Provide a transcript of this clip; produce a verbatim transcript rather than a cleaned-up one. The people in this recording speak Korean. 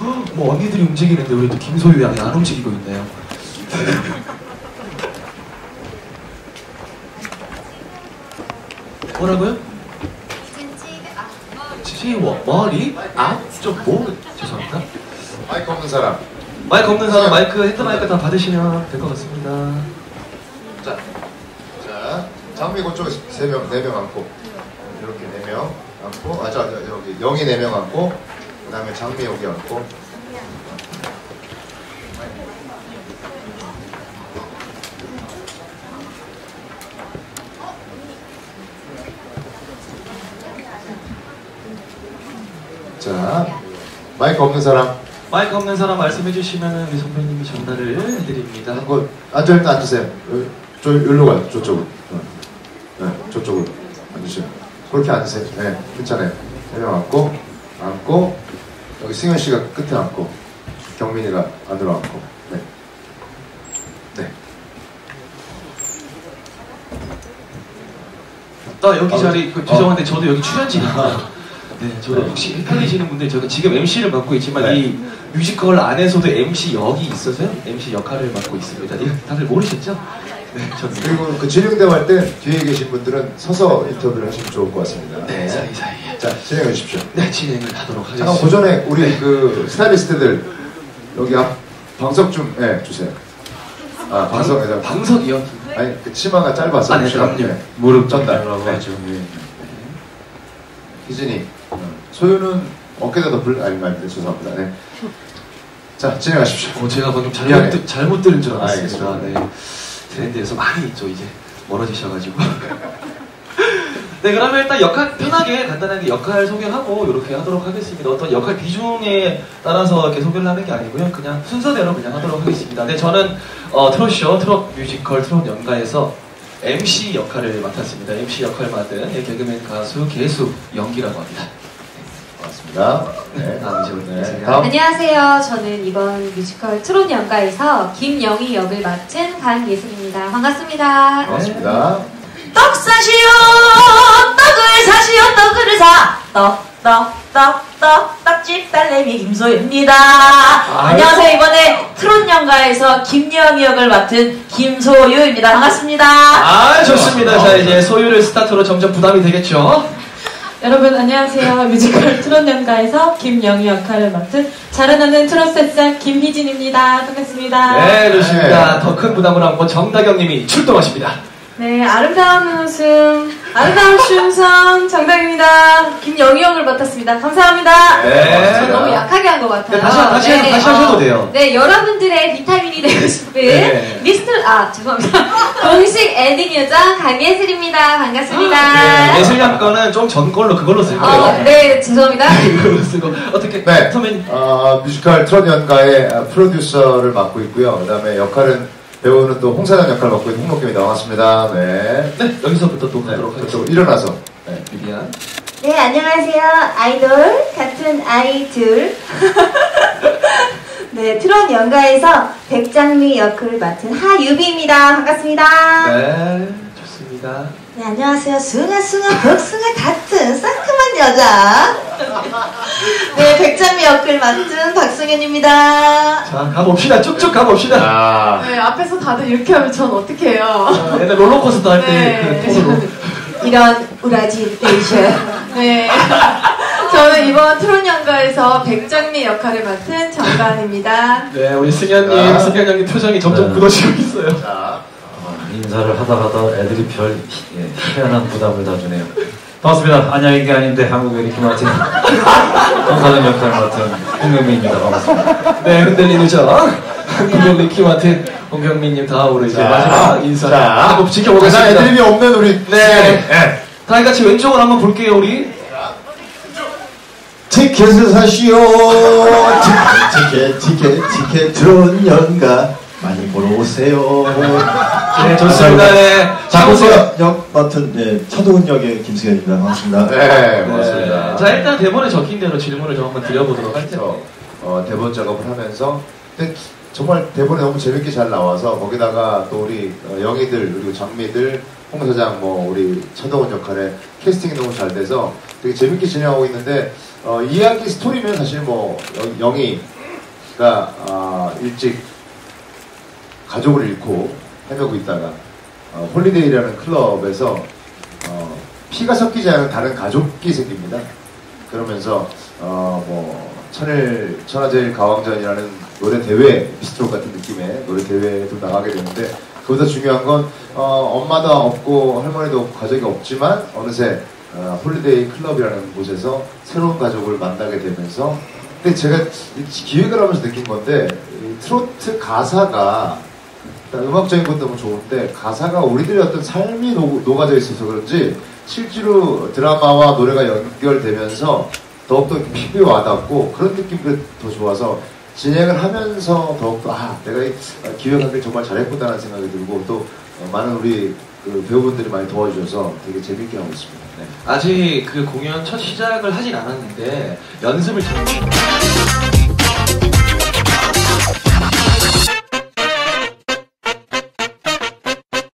뭐 언니들이 움직이는데 우리 또 김소유 양이 안 움직이고 있네요. 뭐라고요? 치워 머리 앞쪽 목 죄송합니다. 마이크 없는 사람. 마이크 없는 사람 마이크 헤드 마이크 다 받으시면 될 것 같습니다. 자, 자 장미 그쪽에 세 명, 네 명 앉고 이렇게 네 명 앉고, 아, 자, 자 여기 영희 네 명 앉고, 그 다음에 장미 여기 앉고. 자, 마이크 없는 사람. 마이크 없는 사람 말씀해 주시면 우리 선배님이 전달을 해드립니다. 한번 앉아, 일단 앉으세요. 저, 여기로 가요. 저쪽으로. 네, 저쪽으로 앉으세요. 그렇게 앉으세요. 네, 괜찮아요. 네 명 앉고, 앉고, 여기 승현 씨가 끝에 앉고, 경민이가 안으로 앉고. 네. 네. 아, 여기 자리, 그, 죄송한데 어. 저도 여기 출연진입니다. 네, 저도 혹시 헷갈리시는 분들, 제가 지금 엠씨를 맡고 있지만 네. 이 뮤지컬 안에서도 엠씨 역이 있어서요. 엠씨 역할을 맡고 있습니다. 이거 다들 모르셨죠? 네, 저는. 그리고 그 진행대 할 때 뒤에 계신 분들은 서서 인터뷰를 하시면 좋을 것 같습니다. 네, 사이사이. 자, 진행해 주십시오. 네, 진행을 하도록 하겠습니다. 잠깐 그 전에 우리 그 스타일리스트들 여기 앞 방석 좀 네, 주세요. 아, 방석에다. 방석이요? 아니, 그 치마가 짧아서. 아, 네, 그럼요. 네. 무릎 전달이라고 네. 하죠. 네. 희진이. 소유는 어깨다 덮을, 아니, 말입니다. 죄송합니다. 네. 자, 진행하십시오. 어, 제가 방금 잘못, 미안해. 들, 잘못 들은 줄 알았습니다. 알겠습니다. 네. 트렌드에서 많이 있죠, 이제. 멀어지셔가지고. 네, 그러면 일단 역할, 편하게, 간단하게 역할 소개하고, 이렇게 하도록 하겠습니다. 어떤 역할 비중에 따라서 이렇게 소개를 하는 게 아니고요. 그냥 순서대로 그냥 하도록 하겠습니다. 네, 저는, 어, 트롯쇼, 트롯 뮤지컬, 트롯 연가에서 엠씨 역할을 맡았습니다. 엠씨 역할 맡은 예, 개그맨 가수 개수 영기라고 합니다. 반갑습니다. 네. 다음 이제 우리 네. 다음. 안녕하세요. 저는 이번 뮤지컬 트롯 연가에서 김영희 역을 맡은 강예슬입니다. 반갑습니다. 반갑습니다. 떡 사시오 떡을 사시오 떡을 사 떡 떡 떡 떡 떡집 딸내미 김소유입니다. 안녕하세요. 이번에 트롯 연가에서 김영희 역을 맡은 김소유입니다. 반갑습니다. 아, 좋습니다. 자, 이제 소유를 스타트로 점점 부담이 되겠죠? 여러분 안녕하세요. 뮤지컬 트롯 연가에서 김영희 역할을 맡은 자라나는 트롯 새싹 김희진입니다. 반갑습니다. 네, 좋습니다. 네. 더 큰 부담을 안고 정다경님이 출동하십니다. 네, 아름다운 웃음, 아름다운 춤선 정다입니다. 김영희 역을 맡았습니다. 감사합니다. 네. 저 너무 약하게 한 것 같아요. 네, 다시, 다시, 네, 다시 어, 하셔도 돼요. 네, 여러분들의 비타민이 되고 싶은 네. 미스터, 아, 죄송합니다. 공식 엔딩 요정 강예슬입니다. 반갑습니다. 네, 예슬양 거는 좀 전 걸로 그걸로 쓸 거예요. 어, 네, 죄송합니다. 그걸로 쓰고. 어떻게, 네. 선배님. 어, 뮤지컬 트롯 연가의 프로듀서를 맡고 있고요. 그 다음에 역할은 배우는 또 홍사장 역할을 맡고 있는 홍록김이 나왔습니다. 네. 네, 여기서부터 또 네, 가도록 그쪽으로 하겠습니다. 일어나서. 네, 비비안. 네, 안녕하세요. 아이돌 같은 아이둘. 네, 트롯 연가에서 백장미 역을 맡은 하유비입니다. 반갑습니다. 네, 좋습니다. 네, 안녕하세요. 숭아숭아 벽숭아 같은 상큼한 여자. 네, 백장미 역을 맡은 박승현입니다. 자, 가봅시다. 쭉쭉 가봅시다. 아, 네, 앞에서 다들 이렇게 하면 전 어떻게 해요? 어, 옛날 롤러코스터 할 때 네. 그 톤으로. 이런 우라진 에이션. 네. 저는 이번 트롯 연가에서 백장미 역할을 맡은 정가은입니다. 네, 우리 승현님, 자. 승현 형님 표정이 점점 네. 굳어지고 있어요. 자. 어, 인사를 하다 하다 애들이 별 희- 예, 희한한 부담을 다 주네요. 반갑습니다. 안녕인 게 아닌데 한국의 리키 마틴 홍사장 역할을 맡은 홍명민입니다. 반갑습니다. 네, 흔들리는 저 한국의 리키 마틴 홍경민님 다음으로 이제 자. 마지막 인사 자. 하고 가장 지켜보겠습니다. 애드립이 없는 우리. 네. 네. 다 같이 왼쪽으로 한번 볼게요, 우리. 티켓을 사시오. 티켓, 티켓, 티켓, 트롯 연가 많이 보러 오세요. 네, 좋습니다. 네. 자고서 역 맡은 예, 차도훈 역의 김승현입니다. 반갑습니다. 네, 고맙습니다. 네. 자, 일단 대본에 적힌 대로 질문을 좀 한번 드려보도록 할 텐데. 어, 대본 작업을 하면서 근데 정말 대본에 너무 재밌게 잘 나와서 거기다가 또 우리 어, 영희들 그리고 장미들 홍 사장 뭐 우리 차동원 역할에 캐스팅이 너무 잘 돼서 되게 재밌게 진행하고 있는데 어, 이야기 스토리면 사실 뭐 영- 영희 어, 일찍 가족을 잃고 헤매고 있다가 어, 홀리데이라는 클럽에서 어, 피가 섞이지 않은 다른 가족이 생깁니다. 그러면서 어, 뭐 천일 천하제일 가왕전이라는 노래 대회, 비스트롯 같은 느낌의 노래 대회에도 나가게 되는데, 그보다 중요한 건 어, 엄마도 없고 할머니도 없고 가족이 없지만 어느새 어, 홀리데이 클럽이라는 곳에서 새로운 가족을 만나게 되면서, 근데 제가 기획을 하면서 느낀 건데 이 트로트 가사가 음악적인 것도 너무 좋은데 가사가 우리들의 어떤 삶이 녹, 녹아져 있어서 그런지 실제로 드라마와 노래가 연결되면서 더욱더 피부에 와닿고 그런 느낌도 더 좋아서 진행을 하면서 더욱더 아 내가 이 기획하길 정말 잘했구나라는 생각이 들고, 또 많은 우리 그 배우분들이 많이 도와주셔서 되게 재밌게 하고 있습니다. 네. 아직 그 공연 첫 시작을 하진 않았는데 연습을 잘